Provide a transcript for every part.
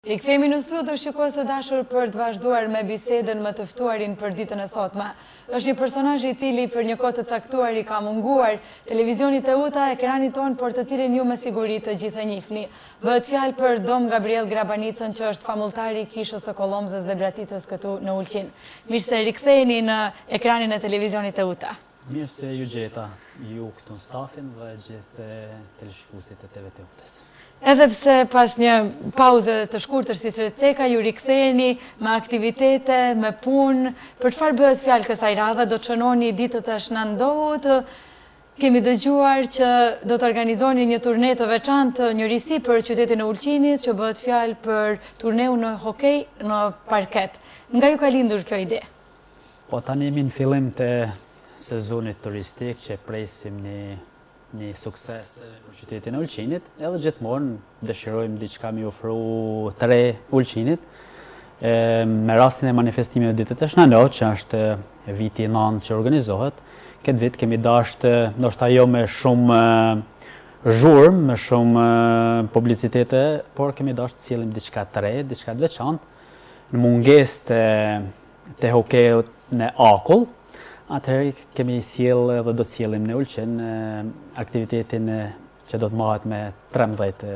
Rikthehemi në studio, shikues të dashur, për të vazhduar me bisedën më të ftuarin për ditën e sotme. Është një personazh i cili për një kohë të caktuar i ka munguar televizionit Teuta, ekranit ton, por të cilin ju me siguri të gjithë e njihni. Bëhet fjalë për Dom Gabriel Grabanicën, që është famultari i kishës së Kollomzës dhe Braticës këtu në Ulqin. Mirë se riktheheni në ekranin e televizionit Teuta. Mirë se ju gjeta, ju këtu në stafin dhe gjithë teleshikuesit e TV Teutës. Edhe pse pas një pauze të shkurtër si Sreceka, ju riktheheni me aktivitete, me punë, për çfarë bëhet fjalë kësaj radhe, do të shënoni ditët e shëndohut, kemi dëgjuar që do të organizoni një turne të veçantë njërisi për qytetin e Ulqinit, që bëhet fjalë për turneu në hokej në parket. Nga ju ka lindur kjo ide? Po tani jemi në fillim të sezonit turistik që presim një sukses për qytetin e Ulqinit, edhe gjithmonë dëshirojmë diçka mi ofru të re Ulqinit. Me rastin e manifestimit ditët e shëndohut, që është viti 9 që organizohet, këtë vit kemi dashtë, ndoshta jo me shumë zhurmë, me shumë publicitete, por kemi dashtë të sjellim diçka të re, diçka të veçantë, në mungesë të hokeut në akull. Atëherë kemi sjellë dhe do të sjellim në Ulqin aktivitetin që do të mahet me 13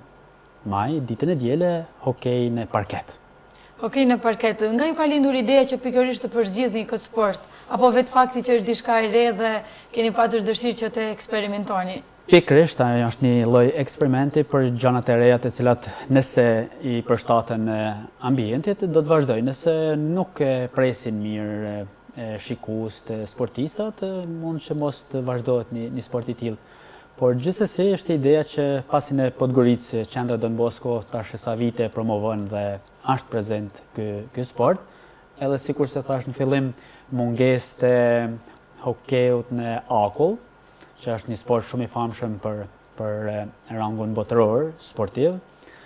maj, ditën e diele, hokej në parket. Hokej në parket, nga ju ka lindur ideja që pikërisht të përzgjidhni këtë sport, apo vetë fakti që është diçka e re dhe keni patur dëshirë që të eksperimentoni? Pikërisht, ajo është një lloj eksperimenti për gjanat e reja të cilat nëse i përshtaten ambientit, do të vazhdojnë, nëse nuk e presin mirë shikues të sportistat, mund që mos të vazhdohet një sport i tillë. Por gjithsesi është ideja që pasin e Podgoricë, qendra Don Bosco tash sa vite promovon dhe është prezent ky sport, edhe sikur se thash në fillim, mungesë të hokeut në akull, që është një sport shumë i famshëm për rangun botëror sportiv.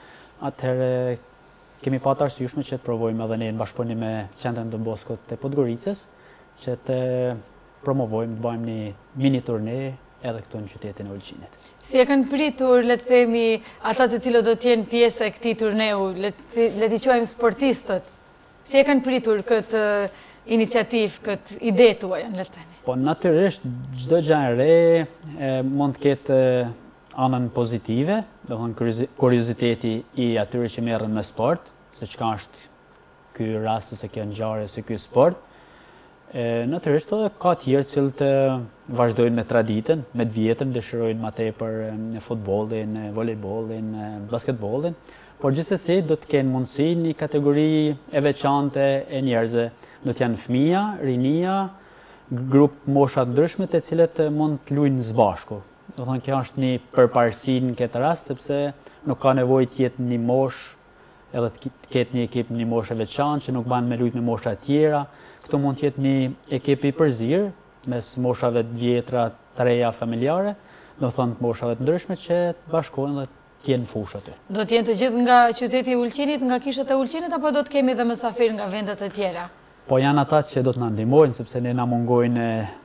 Atëherë kemi patë arsyeshme që të provojmë edhe ne në bashkëpunim me qendrën Don Bosco të Podgoricës, që të promovojmë, të bëjmë një mini turne edhe këtu në qytetin e Ulqinit. Si e kanë pritur, le të themi, ata të cilët do të jenë pjesë e këtij turneu, le t'i quajmë sportistët, si e kanë pritur këtë iniciativë, këtë ide tuaj, le të themi? Po natyrisht çdo gjë e re mund të ketë anën pozitive, do të thonë kurioziteti i atyre që merren me sport, se çka është ky rast ose kjo ngjarje se ky sport. Natyrisht ka tjerë që të vazhdojnë me traditën, me të vjetën, dëshirojnë më tepër në futbollin, volejbollin, basketbollin, por gjithsesi do të kenë mundësi një kategori e veçantë e njerëzve. Do të janë fëmija, rinia, grup mosha të ndryshme të cilët mund të luajnë së bashku. Do thonë kjo është një përparësi në këtë rast, sepse nuk ka nevojë të jetë një moshë edhe të ketë një ekip një moshë e veçantë që nuk banë me luajtë me mosha të tjera. Këto mund të jetë një ekip i përzirë mes moshave të vjetra, të reja familjare, do thonë të moshave të ndryshme që të bashkohen dhe të jenë fushë aty. Do të jenë të gjithë nga qyteti i Ulqinit, nga kishët e Ulqinit, apo do të kemi dhe mysafir nga vendet e tjera? Po janë ata që do të na ndihmojnë, sepse ne na mungojnë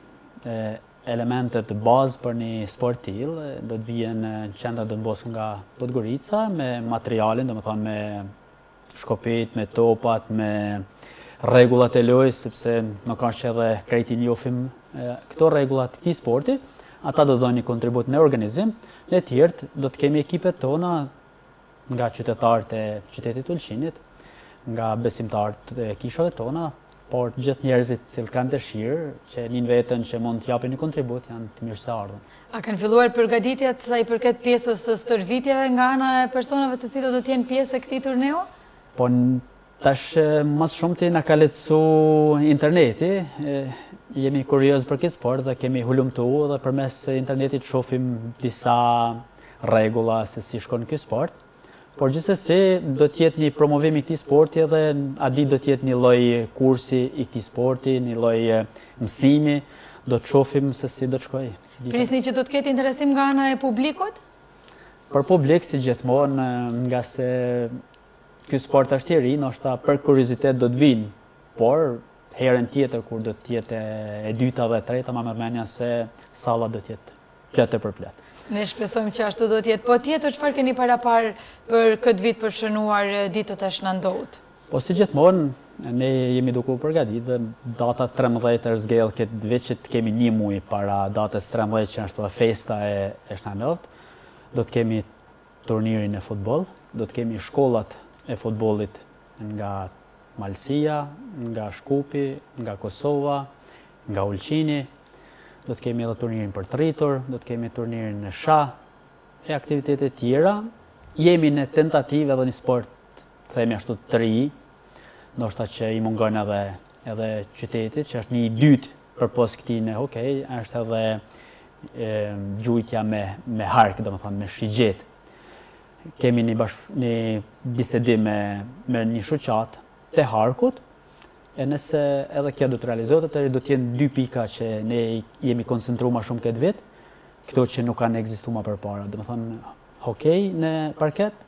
elementet të bazë për një sport tillë. Do të vijnë qendra Don Bosco nga Podgorica me materialin, domethënë me shkopit, me topat, me rregullat e lojës, sepse nuk është që edhe krejt i njohim këto rregullat të këtij sporti. Ata do të dhënë një kontribut në organizim, dhe të tjerë do të kemi ekipet tona nga qytetarët e qytetit Ulqinit, nga besimtarët e kishave tona, por të gjithë njerëzit që kanë dëshirë, që njën veten që mund të japin një kontribut, janë të mirëseardhur. A kanë filluar përgatitjet sa i përket pjesës së stërvitjeve nga ana e personave të cilët do të jenë pjesë e këtij turneu? Po tash më shumë ti na ka lehtësu interneti, jemi kurioz për këtë sport dhe kemi hulumtuar dhe përmes internetit shohim disa rregulla se si shkon ky sport. Por gjithsesi do të jetë një promovim i këtij sporti dhe a di do të jetë një lloj kursi i këtij sporti, një lloj mësimi, do të shohim se si do të shkojë. Prisni që do të ketë interesim nga ana e publikut? Për publik si gjithmonë, nga se ky sport është i ri, ndoshta për kuriozitet do të vinë, por herën tjetër kur do të jetë e dyta dhe e treta, ma mërmenja se salla do të jetë plot e përplot. Ne shpresojmë që ashtu do t'jetë. Po tjetër, çfarë keni parapar për këtë vit për shënuar ditët e shëndout? Po si gjithmonë, ne jemi duke u përgatitur dhe data 13 është zgjedhur këtë vit që të kemi një muaj para datës 13 që është festa e shëndout. Do të kemi turnirin e futboll, do të kemi shkollat e futbollit nga Malësia, nga Shkupi, nga Kosova, nga Ulqini. Do të kemi edhe turnirin për të rritur, do të kemi turnirin në shah e aktivitetet tjera. Jemi në tentativë edhe një sport, themi ashtu të ri, ndoshta që i mungon edhe qytetit, që është një i dytë përpos këtij në hokej, është edhe gjujtja me hark, domethënë me shigjet. Kemi një bisedim me një shoqat të harkut. E nëse edhe kjo do të realizohet, atëherë do të jenë 2 pika që ne jemi koncentruar më shumë këtë vit, këto që nuk kanë ekzistuar më përpara, domethënë hokej në parket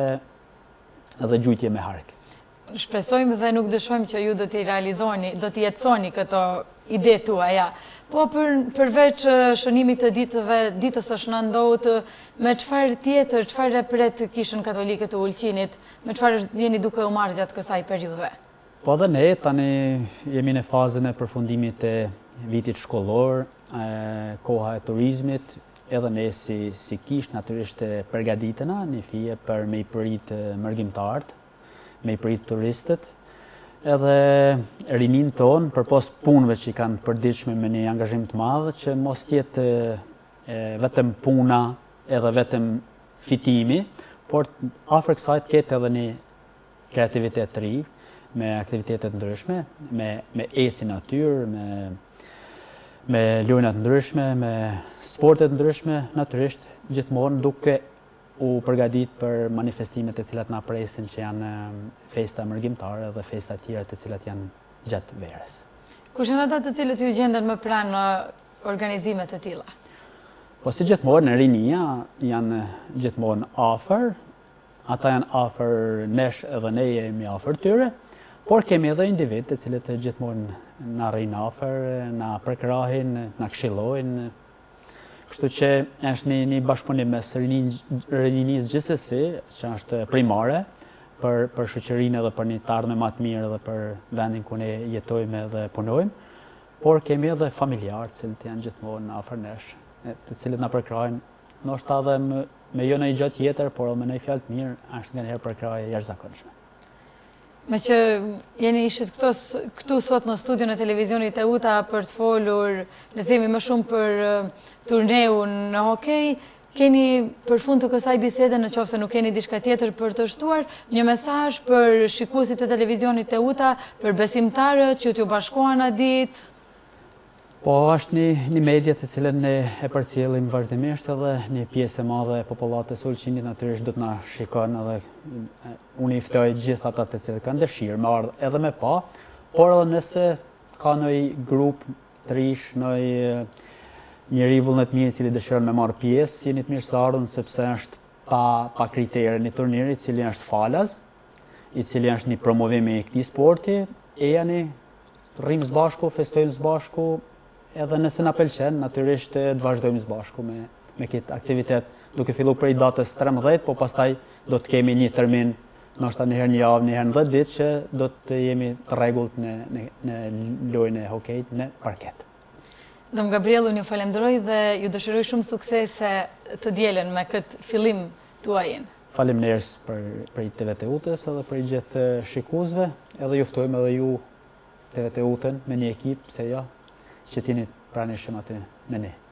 dhe gjujtje me hark. Shpresojmë dhe nuk dëshojmë që ju do t'i realizoni, do t'i jetësoni këto ide tuaja. Po përveç shënimit të ditës së shëndout, me çfarë tjetër, çfarë repret Kishën Katolike të Ulqinit, me çfarë jeni duke u marrë gjatë kësaj periudhe? Po dhe ne tani jemi në fazën e përfundimit të vitit shkollor, koha e turizmit, edhe ne si Kishë natyrisht përgatitena një fije për me i prit mërgjimtarët, me i prit turistët, edhe rinin tonë përpos punëve që i kanë përditshme me një angazhim të madh, që mos tjetë vetëm puna edhe vetëm fitimi, por afër kësaj të ketë edhe një kreativitet të ri, me aktivitetet ndryshme, me eci natyrë, me lojna të ndryshme, me sportet ndryshme, natyrisht gjithmonë duke u përgatit për manifestimet e cilat na presin që janë festa mërgjimtare dhe festa tjera të cilat janë gjatë verës. Kush janë ata të cilët ju gjenden më pranë në organizime të tilla? Po si gjithmonë rinia janë gjithmonë afër, ata janë afër nesh edhe ne jemi afër tyre. Por kemi edhe individ të cilët gjithmonë na rrinë afër, na përkrahin, na këshillojnë. Kështu që është një bashkëpunim mes rinisë gjithsesi, që është primare, për shoqërinë edhe për një të ardhme më të mirë edhe për vendin ku ne jetojmë dhe punojmë, por kemi edhe familjarë të cilët janë gjithmonë afër nesh, të cilët na përkrahin, ndoshta edhe me jo në një gjë tjetër, por me një fjalë të mirë, është nganjëherë përkrahje jashtëzakonshme. Me që jeni ishit këtu sot në studion e televizionit e UTA për të folur, le themi më shumë për turneun në hokej, keni për fund të kësaj bisede, në qoftë se nuk keni diçka tjetër për të shtuar, një mesazh për shikuesit e televizionit e UTA, për besimtarët që t'ju bashkohen atë ditë? Po është një media të cilën ne e përcjellim vazhdimisht edhe një pjesë e madhe e popullatës së Ulqinit natyrisht do të na shikon edhe unë i ftoj gjithë ata të cilët kanë dëshirë me ardhë edhe me pa, por edhe nëse ka ndonjë grup të rish, ndonjë njeri vullnet mirë i cili dëshiron me marrë pjesë, jeni të mirëseardhur sepse është pa kritere një turnir i cili është falas, i cili është një promovim i këtij sporti, e jani rrim së bashku, festojmë së bashku. Edhe nëse na pëlqen, natyrisht të vazhdojmë së bashku me këtë aktivitet, duke filluar prej datës 13, po pastaj do të kemi një termin, ndoshta një herë në javë, një herë në 10 ditë, që do të jemi të rregullt në lojën e hokejit në parket. Dom Gabriel, unë ju falenderoj dhe ju dëshiroj shumë suksese të dielen me këtë fillim tuajin. Faleminderit për TV-t-ës edhe për gjithë shikuesve, edhe ju ftojmë edhe ju TV-t-ën me një ekip, se ja, që t'jeni pranishëm aty me ne.